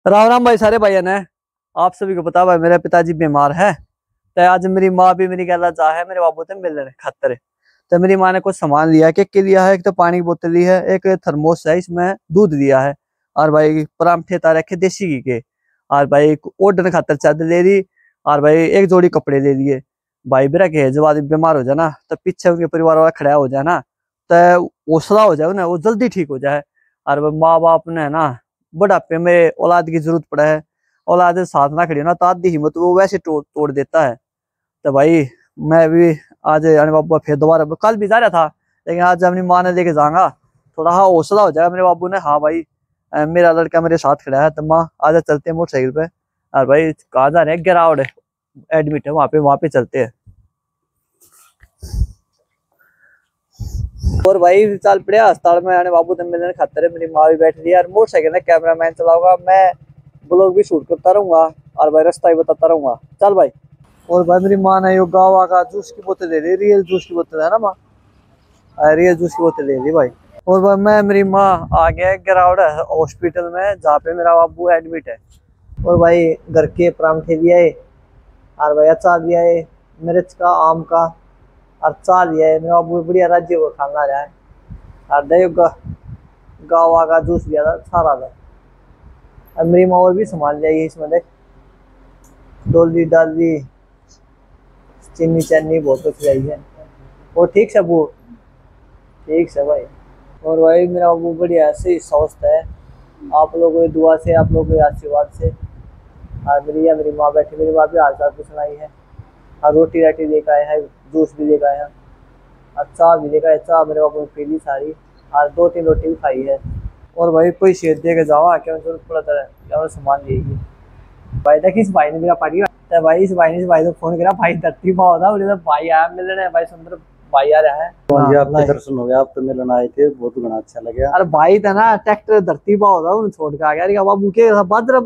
राम राम भाई सारे भाई ने। आप सभी को पता भाई मेरे पिताजी बीमार है। तो आज मेरी माँ भी मेरी कहना चाह है मेरे बाबू से मिलने खातर। तो मेरी माँ ने कुछ सामान लिया, केक लिया है, एक तो पानी की बोतल ली है, एक थर्मोस है, इसमें दूध दिया है, और भाई परांठे तार रखे देसी घी के, और भाई ओढ़ने खातर चादर ले ली, और भाई एक जोड़ी कपड़े ले लिए। भाई बेरा के जब आदमी बीमार हो जाए ना तो पीछे उनके परिवार वाला खड़ा हो जाए ना तो हौसला हो जाए ना, वो जल्दी ठीक हो जाए। और माँ बाप ने ना बुढ़ापे में औलाद की जरूरत पड़ा है, औलाद साथ ना खड़ी हो ना तो आधी हिम्मत वो वैसे तोड़ देता है। तो भाई मैं भी आज यानी बाबू फिर दोबारा कल भी जा रहा था, लेकिन आज अपनी माँ ने लेके जाऊंगा, थोड़ा हाँ हौसला हो जाएगा मेरे बाबू ने। हाँ भाई मेरा लड़का मेरे साथ खड़ा है तो माँ आज चलते हैं मोटरसाइकिल पे। और भाई कहाँ जा रहे हैं, गिरावड़ एडमिट है, वहां पे चलते हैं। और भाई चल पड़े अस्पताल में आने बाबू तो मिलने खातर है। मेरी माँ भी बैठ रही है और मोटरसाइकिल है, कैमरा मैन चलाऊंगा मैं, ब्लॉग भी शूट करता रहूंगा और भाई रास्ता ही बताता रहूंगा। चल भाई। और भाई मेरी माँ ने यो गावा का जूस की बोतल ले ली, रियल जूस की बोतल है ना माँ, रियल जूस की बोतल ले ली भाई। और भाई मैं मेरी माँ आ गया गिरावड़ हॉस्पिटल में जहाँ पे मेरा बाबू एडमिट है। और भाई घर के परांठे दिया है, और भाई अचार दिया है, मिर्च का, आम का, और चा लिया है। मेरा बाबू बढ़िया राज्य को खाना रहा है। और दही गावा का जूस लिया था सारा था। और मेरी माँ और भी सामान ले आई इसमें, देख डोली डाली चीनी चन्नी बहुत कुछ लाई है। और ठीक से वो ठीक से भाई। और भाई मेरा बाबू बढ़िया से स्वस्थ है, आप लोगों की दुआ से, आप लोगों के आशीर्वाद से। और मेरी माँ बैठी, मेरी माँ भी हाल चाल पूछना आई है, और रोटी राटी लेकर आए हैं, जूस भी लेकर आए हैं, और चाय भी लेकर आए। चाय मेरे बाबू ने पी ली सारी, और 2-3 रोटी भी खाई है। और भाई कोई शेर दे के जाओ क्या जरूरत पड़ा है और सामान लेगी। भाई तक इस भाई ने मेरा पार्टी तो भाई इस भाई ने इस भाई को फोन करा, भाई धरती भाव होता बोले तो भाई आया मिलने, भाई सुंदर भाई आ रहा है। हाँ जी, आपके दर्शन हो गए, आप तो मिलन आए थे, बहुत घना अच्छा लगा। अरे भाई था ना ट्रैक्टर धरती भाव होता उन्हें छोड़ के आ गया। अरे बाबू के बादरा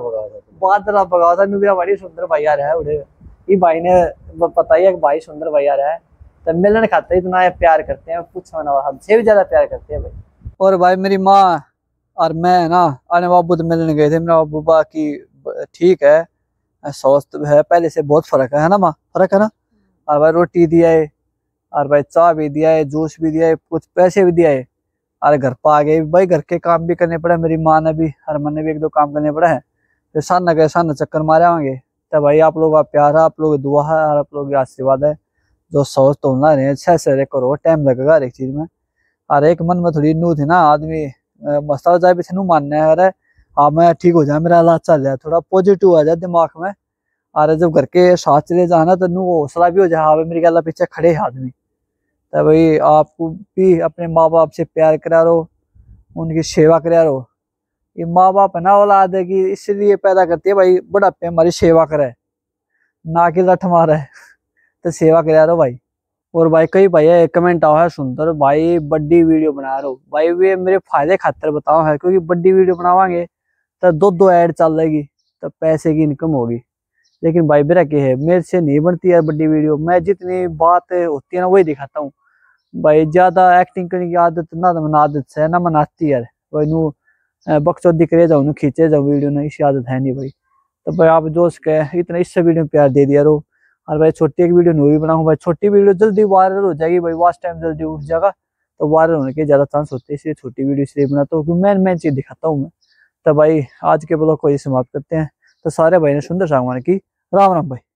पकाओ था मेरा भाई सुंदर भाई आ रहा है उड़े। ये भाई ने पता ही है कि भाई सुंदर भाई आ रहा है तो मिलने खाते इतना प्यार करते हैं, पूछो ना, हमसे भी ज्यादा प्यार करते हैं भाई। और भाई मेरी माँ और मैं ना आने बाबू तो मिलने गए थे। मेरा बाबू बाकी ठीक है, स्वस्थ है, पहले से बहुत फर्क है ना माँ, फर्क है ना। और भाई रोटी दिया है, और भाई चाय भी दिया है, जूस भी दिया है, कुछ पैसे भी दिया है। और घर पर आ गए भाई, घर के काम भी करने पड़े, मेरी माँ ने भी हरमन ने भी 1-2 काम करने पड़े हैं। फिर सान न गए सान चक्कर मारे आएंगे। तो भाई आप लोगों का प्यार है, आप लोगों की दुआ है, और आप लोगों की आशीर्वाद है जो स्वस्थ तो होना रहे अच्छा से करो, टाइम लगेगा हर एक चीज में। और एक मन में थोड़ी नू थी ना आदमी मस्ता जाए पीछे नू मानने है, अरे हाँ मैं ठीक हो जाए, मेरा इलाज चल जाए, थोड़ा पॉजिटिव आ जाए दिमाग में। और जब घर के साथ चले जाना तो नू हौसला भी हो जाए, हाँ भाई मेरी गला पीछे खड़े है आदमी। तो भाई आपको भी अपने माँ बाप से प्यार करा रहो, उनकी सेवा करा रहो। ये माँ बाप है ना औलाद है कि इसलिए पैदा करती है भाई बुढ़ापे हमारी सेवा करे, ना कि लठ मारे। तो सेवा करा रहो भाई। और भाई कई भाई कमेंट आओ है सुंदर भाई बड्डी वीडियो बना रहे हो, भाई वे मेरे फायदे खातर बताओ है, क्योंकि बड्डी वीडियो बनावांगे तो 2-2 ऐड चल लेगी तो पैसे की इनकम होगी। लेकिन भाई मेरा क्या है, मेरे से नहीं बनती यार बड्डी वीडियो, मैं जितनी बात होती है ना वही दिखाता हूँ। भाई ज्यादा एक्टिंग करने की आदत ना तो मना आदत है ना मनाती यार, भाई नू बकचोद दिख रहे जाऊँ खींचे जाऊँ वीडियो ना, इसी आदत है नहीं भाई। तो भाई आप दोस्त के इतना इससे वीडियो में प्यार दे दिया रो। और भाई छोटी एक वीडियो नहीं बनाऊँ भाई, छोटी वीडियो जल्दी वायरल हो जाएगी भाई, वॉच टाइम जल्दी उठ जाएगा, तो वायरल होने के ज्यादा चांस होते हैं, इसलिए छोटी वीडियो इसलिए बनाता हूँ क्योंकि मैं चीज दिखाता हूँ मैं। तो भाई आज के ब्लॉग को ये समाप्त करते हैं। तो सारे भाई ने सुंदर सांगवान की राम राम भाई।